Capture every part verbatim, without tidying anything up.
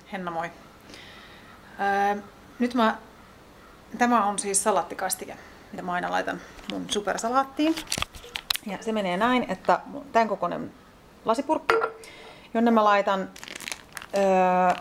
Henna moi. Öö, nyt mä, tämä on siis salaattikastike, mitä mä aina laitan mun supersalaattiin. Ja se menee näin, että tämän kokoinen lasipurkki, jonne mä laitan öö,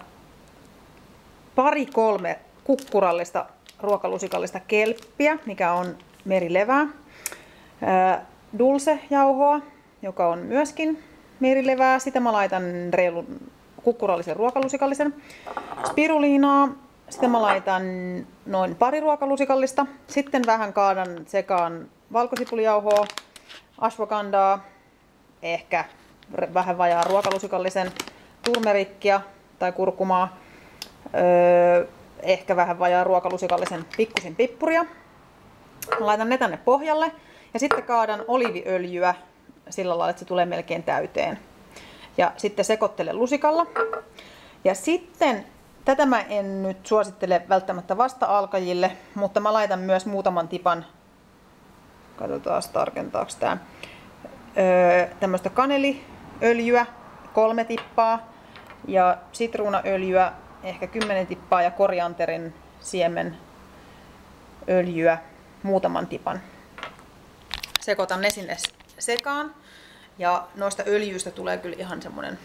pari kolme kukkurallista ruokalusikallista kelppiä, mikä on merilevää. Öö, dulce-jauhoa, joka on myöskin merilevää. Sitä mä laitan reilun kukkurallisen ruokalusikallisen. Spiruliinaa. Sitä mä laitan noin pari ruokalusikallista. Sitten vähän kaadan sekaan valkosipulijauhoa, ashwagandaa, ehkä vähän vajaa ruokalusikallisen turmerikkia tai kurkumaa, öö, ehkä vähän vajaa ruokalusikallisen pikkusin pippuria. Mä laitan ne tänne pohjalle ja sitten kaadan oliiviöljyä sillä lailla, että se tulee melkein täyteen. Ja sitten sekoittelen lusikalla. Ja sitten, tätä mä en nyt suosittele välttämättä vasta-alkajille, mutta mä laitan myös muutaman tipan, katsotaan tarkentaako tää, öö, tämmöistä kaneliöljyä, kolme tippaa, ja sitruunaöljyä, ehkä kymmenen tippaa, ja korianterin siemen öljyä, muutaman tipan. Sekoitan ne sinne sekaan. Ja noista öljyistä tulee kyllä ihan semmoinen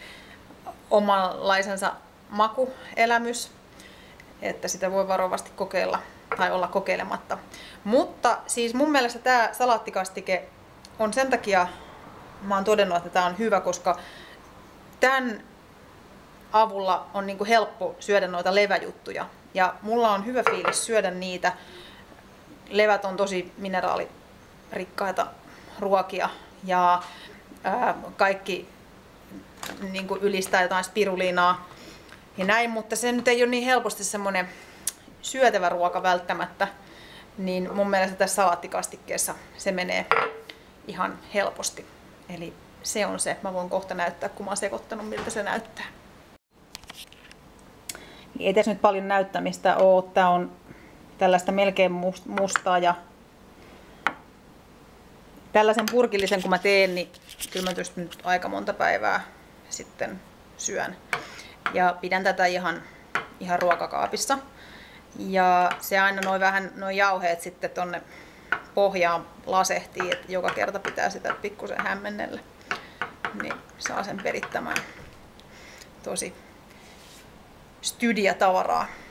omanlaisensa makuelämys, että sitä voi varovasti kokeilla tai olla kokeilematta. Mutta siis mun mielestä tämä salaattikastike on sen takia, mä oon todennut, että tämä on hyvä, koska tämän avulla on niinku helppo syödä noita leväjuttuja. Ja mulla on hyvä fiilis syödä niitä. Levät on tosi mineraalirikkaita ruokia. Ja ää, kaikki niin kuin ylistää jotain spiruliinaa ja näin, mutta se nyt ei ole niin helposti semmoinen syötävä ruoka välttämättä, niin mun mielestä tässä salaattikastikkeessa se menee ihan helposti. Eli se on se. Mä voin kohta näyttää, kun mä oon sekoittanut, miltä se näyttää. Ei tässä nyt paljon näyttämistä ole. Tää on tällaista melkein mustaa ja tällaisen purkillisen kun mä teen, niin kyllä mä tästä nyt aika monta päivää sitten syön. Ja pidän tätä ihan, ihan ruokakaapissa. Ja se aina noin vähän noin jauheet sitten tonne pohjaan lasehtii, että joka kerta pitää sitä pikkusen hämmennellä. Niin saa sen perittämään. Tosi stydiä tavaraa.